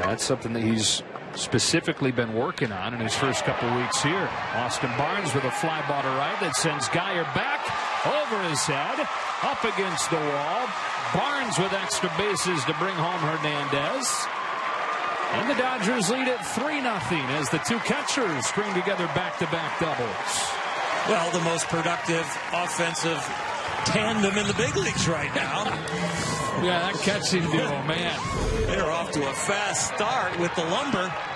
Yeah, that's something that he's specifically been working on in his first couple weeks here. Austin Barnes with a fly ball to right that sends Geyer back over his head, up against the wall. Barnes with extra bases to bring home Hernandez. And the Dodgers lead at 3-0 as the two catchers string together back-to-back doubles. Well, the most productive offensive tandem in the big leagues right now. Yeah, that catching duo, man. They're off to a fast start with the lumber.